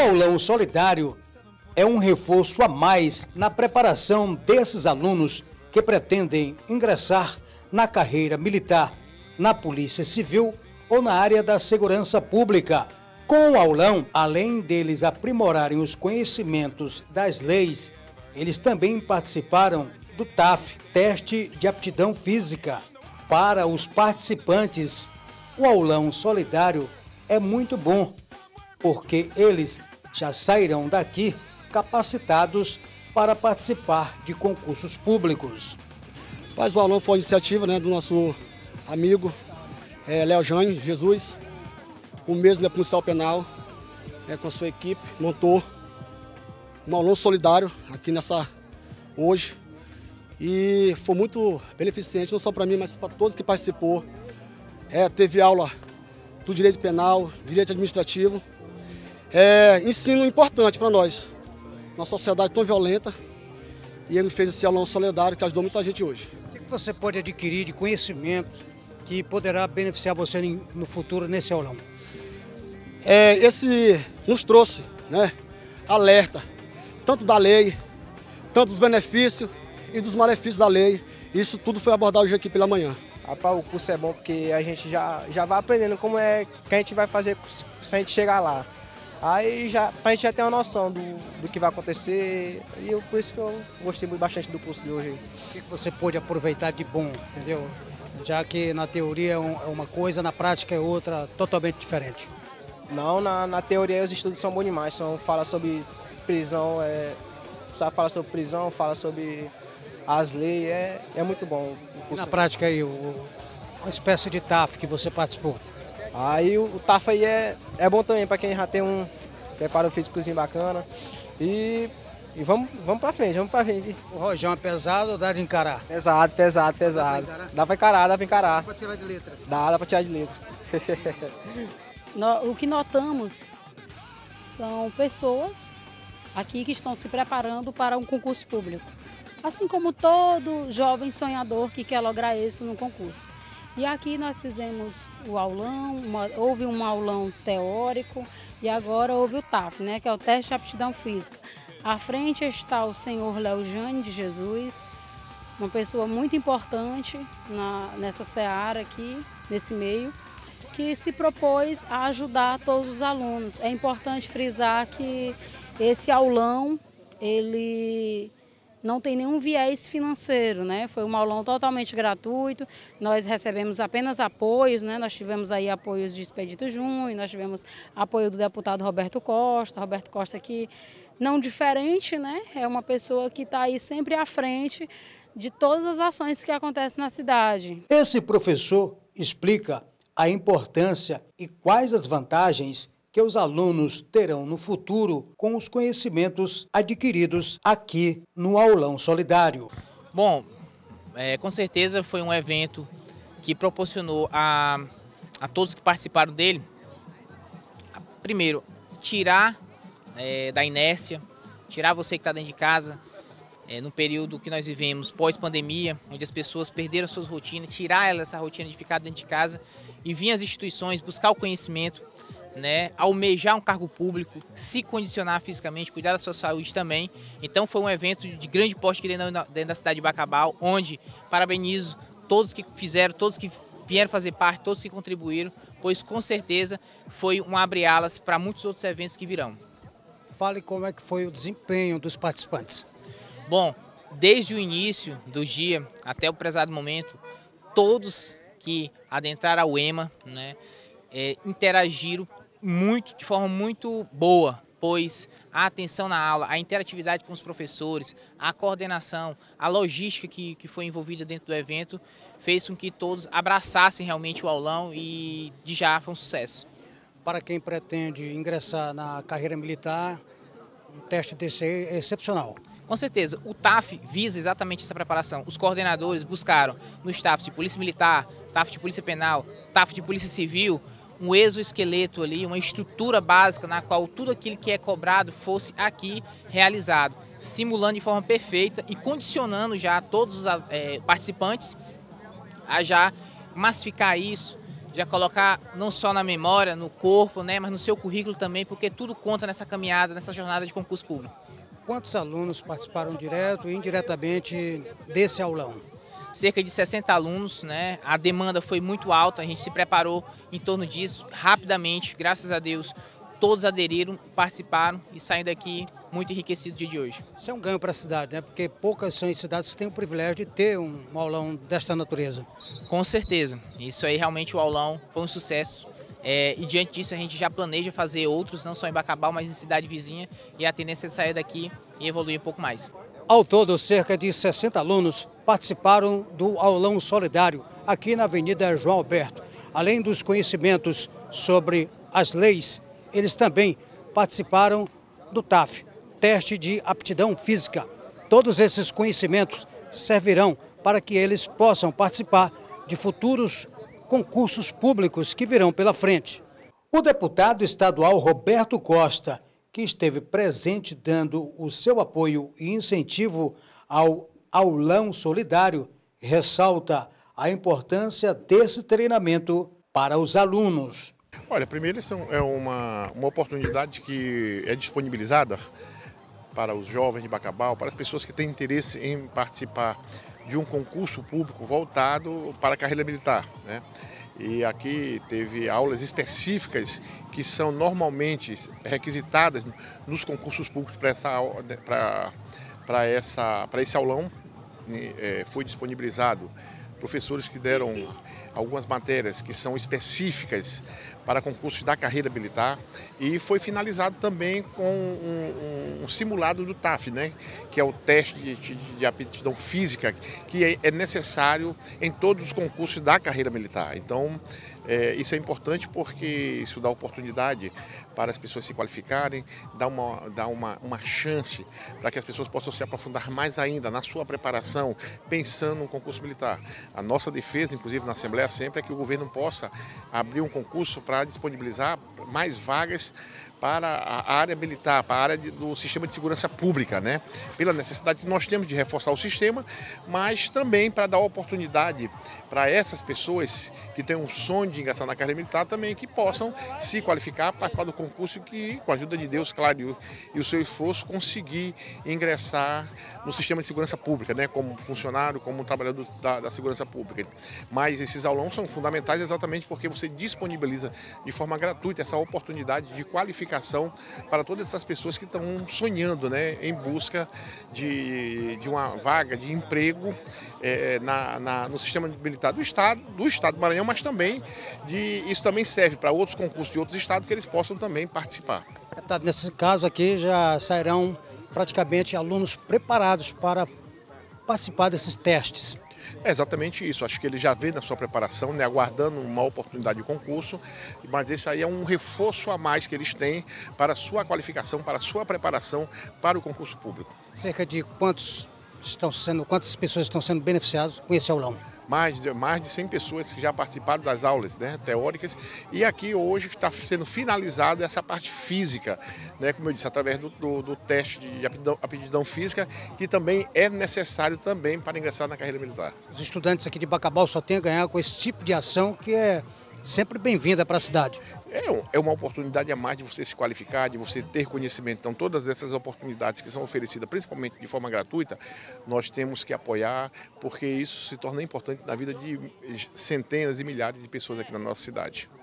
aulão solidário é um reforço a mais na preparação desses alunos que pretendem ingressar na carreira militar, na Polícia Civil ou na área da segurança pública. Com o aulão, além deles aprimorarem os conhecimentos das leis, eles também participaram do TAF, Teste de Aptidão Física. Para os participantes, o aulão solidário é muito bom, porque eles já sairão daqui capacitados para participar de concursos públicos. Mas o aulão foi uma iniciativa, do nosso amigo Léo Jane Jesus, o mesmo policial penal, com a sua equipe, montou um aulão solidário aqui hoje. E foi muito beneficente, não só para mim, mas para todos que participou. Teve aula do direito penal, direito administrativo. Ensino importante para nós, numa sociedade tão violenta. E ele fez esse aulão solidário que ajudou muita gente hoje. O que você pode adquirir de conhecimento que poderá beneficiar você no futuro nesse aulão? Esse nos trouxe, alerta, tanto da lei, tanto dos benefícios e dos malefícios da lei. Isso tudo foi abordado hoje aqui pela manhã. Rapaz, o curso é bom porque a gente já vai aprendendo como é que a gente vai fazer se a gente chegar lá. Aí pra gente já ter uma noção do que vai acontecer, e por isso que eu gostei bastante do curso de hoje. O que você pôde aproveitar de bom, entendeu? Já que na teoria é uma coisa, na prática é outra, totalmente diferente. Não, na teoria os estudos são bons demais, fala sobre prisão, fala sobre prisão, fala sobre as leis, é muito bom. E na prática aí, uma espécie de TAF que você participou? Aí o TAF aí é bom também para quem já tem um preparo físicozinho bacana. E vamos pra frente, O rojão é pesado ou dá de encarar? Pesado. Dá pra encarar. Dá pra tirar de letra? Dá pra tirar de letra. O que notamos são pessoas aqui que estão se preparando para um concurso público. Assim como todo jovem sonhador que quer lograr êxito no concurso. E aqui nós fizemos o aulão, houve um aulão teórico e agora houve o TAF, que é o Teste de Aptidão Física. À frente está o senhor Léo Jane de Jesus, uma pessoa muito importante nessa seara aqui, nesse meio, que se propôs a ajudar todos os alunos. É importante frisar que esse aulão, ele não tem nenhum viés financeiro, Foi um aulão totalmente gratuito, nós recebemos apenas apoios, Nós tivemos aí apoios de Expedito Júnior, nós tivemos apoio do deputado Roberto Costa que, não diferente, É uma pessoa que está aí sempre à frente de todas as ações que acontecem na cidade. Esse professor explica a importância e quais as vantagens que os alunos terão no futuro com os conhecimentos adquiridos aqui no Aulão Solidário. Bom, com certeza foi um evento que proporcionou a todos que participaram dele, primeiro, tirar da inércia, tirar você que está dentro de casa, no período que nós vivemos pós-pandemia, onde as pessoas perderam suas rotinas, tirar essa rotina de ficar dentro de casa e vir às instituições buscar o conhecimento, almejar um cargo público, se condicionar fisicamente, cuidar da sua saúde também. Então foi um evento de grande porte aqui dentro da cidade de Bacabal, onde parabenizo todos que fizeram, todos que vieram fazer parte, todos que contribuíram, pois com certeza foi um abre-alas para muitos outros eventos que virão. Fale como é que foi o desempenho dos participantes. Bom, desde o início do dia até o prezado momento, todos que adentraram ao EMA, interagiram de forma muito boa, pois a atenção na aula, a interatividade com os professores, a coordenação, a logística que foi envolvida dentro do evento fez com que todos abraçassem realmente o aulão e de já foi um sucesso. Para quem pretende ingressar na carreira militar, um teste desse é excepcional. Com certeza, o TAF visa exatamente essa preparação. Os coordenadores buscaram nos TAFs de Polícia Militar, TAF de Polícia Penal, TAF de Polícia Civil, um exoesqueleto ali, uma estrutura básica na qual tudo aquilo que é cobrado fosse aqui realizado, simulando de forma perfeita e condicionando já todos os participantes a já massificar isso, já colocar não só na memória, no corpo, né, mas no seu currículo também, porque tudo conta nessa caminhada, nessa jornada de concurso público. Quantos alunos participaram direto e indiretamente desse aulão? Cerca de 60 alunos, né? A demanda foi muito alta, a gente se preparou em torno disso rapidamente, graças a Deus. Todos aderiram, participaram e saem daqui muito enriquecidos no dia de hoje. Isso é um ganho para a cidade, né? Porque poucas são as cidades que têm o privilégio de ter um aulão desta natureza. Com certeza. Isso aí realmente o aulão foi um sucesso. E diante disso a gente já planeja fazer outros, não só em Bacabal, mas em cidade vizinha. E a tendência é sair daqui e evoluir um pouco mais. Ao todo, cerca de 60 alunos participaram do aulão solidário aqui na Avenida João Alberto. Além dos conhecimentos sobre as leis, eles também participaram do TAF, Teste de Aptidão Física. Todos esses conhecimentos servirão para que eles possam participar de futuros concursos públicos que virão pela frente. O deputado estadual Roberto Costa, que esteve presente dando o seu apoio e incentivo ao aulão solidário, ressalta a importância desse treinamento para os alunos. Olha, primeiro é uma oportunidade que é disponibilizada para os jovens de Bacabal, para as pessoas que têm interesse em participar de um concurso público voltado para a carreira militar, né? E aqui teve aulas específicas que são normalmente requisitadas nos concursos públicos para esse aulão. Foi disponibilizado professores que deram algumas matérias que são específicas para concursos da carreira militar e foi finalizado também com um simulado do TAF, né, que é o teste de aptidão física que é necessário em todos os concursos da carreira militar. Então, isso é importante porque isso dá oportunidade para as pessoas se qualificarem, dá uma chance para que as pessoas possam se aprofundar mais ainda na sua preparação, pensando no concurso militar. A nossa defesa, inclusive na Assembleia, sempre é que o governo possa abrir um concurso para disponibilizar mais vagas para a área militar, para a área do sistema de segurança pública, né? Pela necessidade que nós temos de reforçar o sistema, mas também para dar oportunidade para essas pessoas que têm um sonho de ingressar na carreira militar também que possam se qualificar, participar do concurso que, com a ajuda de Deus, claro, e o seu esforço, conseguir ingressar no sistema de segurança pública, né? Como funcionário, como trabalhador da segurança pública. Mas esses aulões são fundamentais exatamente porque você disponibiliza de forma gratuita essa oportunidade de qualificação para todas essas pessoas que estão sonhando, né, em busca de uma vaga de emprego no sistema militar do Estado do Maranhão, mas também isso também serve para outros concursos de outros estados que eles possam também participar. Nesse caso aqui já sairão praticamente alunos preparados para participar desses testes. É exatamente isso, acho que ele já vê na sua preparação, né, aguardando uma oportunidade de concurso, mas esse aí é um reforço a mais que eles têm para a sua qualificação, para a sua preparação para o concurso público. Cerca de quantas pessoas estão sendo beneficiadas com esse aulão? Mais de 100 pessoas que já participaram das aulas, né, teóricas, e aqui hoje está sendo finalizada essa parte física, né, como eu disse, através do teste de aptidão física, que também é necessário também para ingressar na carreira militar. Os estudantes aqui de Bacabal só têm a ganhar com esse tipo de ação que é sempre bem-vinda para a cidade. É uma oportunidade a mais de você se qualificar, de você ter conhecimento. Então, todas essas oportunidades que são oferecidas, principalmente de forma gratuita, nós temos que apoiar, porque isso se torna importante na vida de centenas e milhares de pessoas aqui na nossa cidade.